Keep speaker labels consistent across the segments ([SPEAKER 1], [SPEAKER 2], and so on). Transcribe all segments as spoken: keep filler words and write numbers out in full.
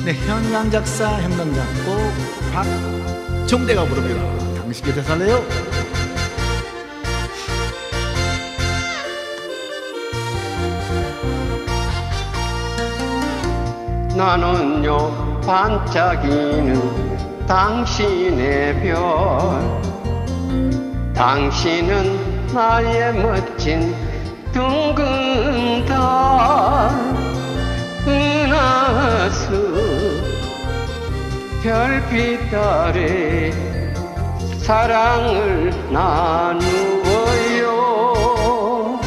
[SPEAKER 1] 네, 현강 작사, 현강 작곡, 박종대가 부릅니다. 당신 곁에 살래요?
[SPEAKER 2] 나는요 반짝이는 당신의 별, 당신은 나의 멋진 둥근 달, 은하수 별빛 아래 사랑을 나누어요.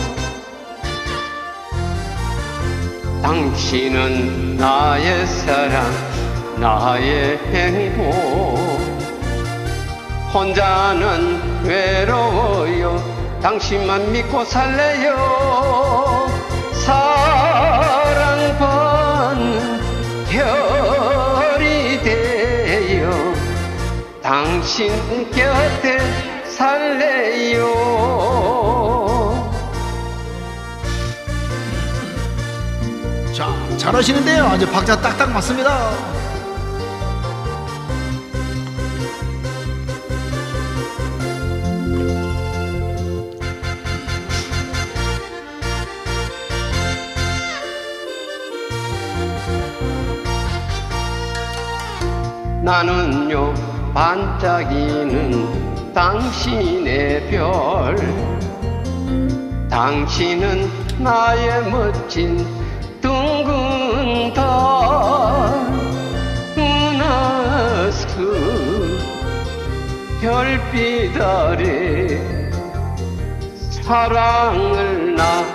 [SPEAKER 2] 당신은 나의 사랑, 나의 행복, 혼자는 외로워요. 당신만 믿고 살래요. 사랑받는 별이 되어 당신 곁에 살래요.
[SPEAKER 1] 자, 잘하시는데요. 아주 박자 딱딱 맞습니다.
[SPEAKER 2] 나는요 반짝이는 당신의 별, 당신은 나의 멋진 둥근 달, 은하수 별빛 아래 사랑을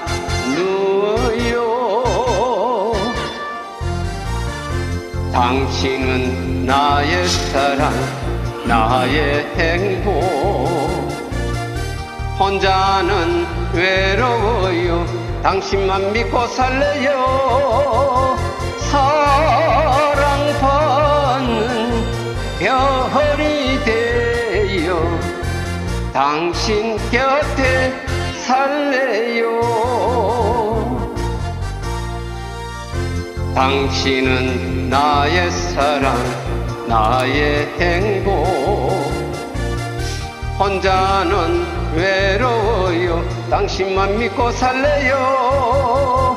[SPEAKER 2] 나누어요. 당신은 나의 사랑, 나의 행복, 혼자는 외로워요. 당신만 믿고 살래요. 사랑받는 별이 되어 당신 곁에 살래요. 당신은 나의 사랑, 나의 행복, 혼자는 외로워요. 당신만 믿고 살래요.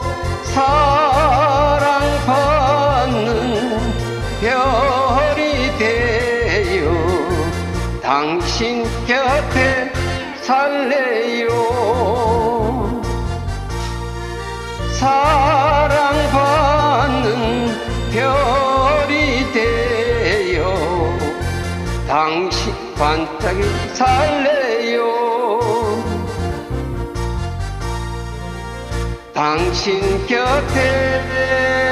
[SPEAKER 2] 사랑받는 별이 되어 당신 곁에 살래요. 사랑받는 별이 되어 당신 반짝이 살래요. 당신 곁에